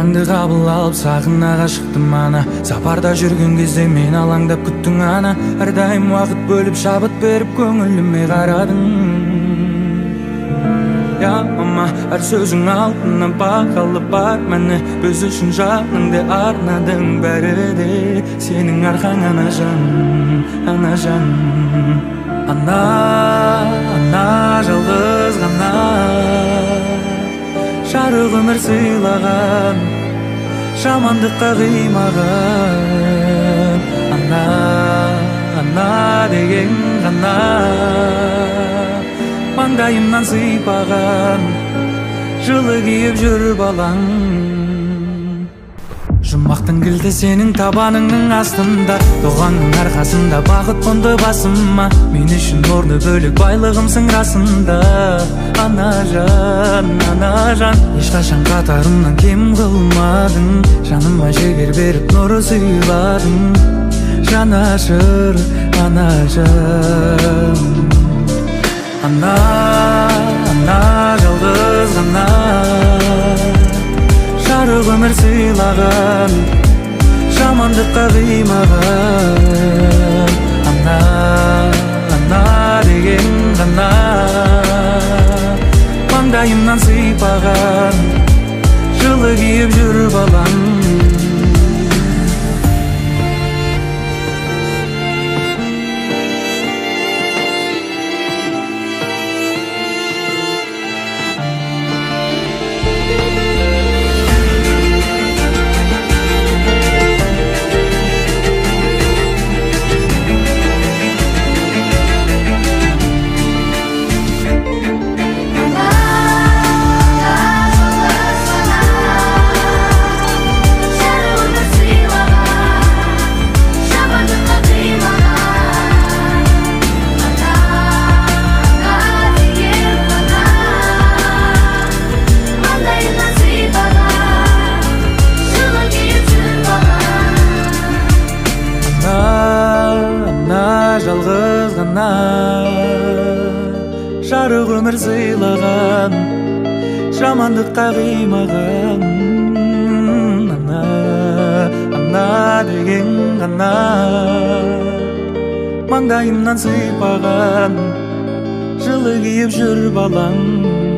Гүліңді қабыл алып сағына ғашықтым ана. Сапарда жүрген кезде мен алаңдап күттің ана. Әрдайым уақыт бөліп шабыт беріп көңіліме қарадың. Я мама, әр сөзің алтыннан бағалы бар мәні. Біз үшін жаныңды арнадың бәрі де. Сенің арқаң ана жан, ана жан. Ана, ана жалғыз ғана жарық өмір сыйлаған, жамандыққа қимаған. Ана, ана деген ғана маңдайымнан сыйпаған, жылы киіп жүр балаң. Жұмақтың кілті сенің табаныңның астында, туғанның арқасында бақыт қонды басыма. Мен үшін орны бөлек байлығымсың расында. Ана жан, ешқашан қатарымнан кем қылмадың. Жаныма жігер беріп нұры сыйладың. Жанашыр, ана жан. Ана, ана жалғыз ғана жарық өмір сыйлаған, жамандыққа қимаған. Ана, ана деген ғана маңдайымнан сыйпаған, жылы киіп жүр балаң. Жалғыз ғана жарық өмір сыйлаған, жамандыққа қимаған. Ана, ана деген ғана маңдайымнан сыйпаған, жылы киіп жүр балаң.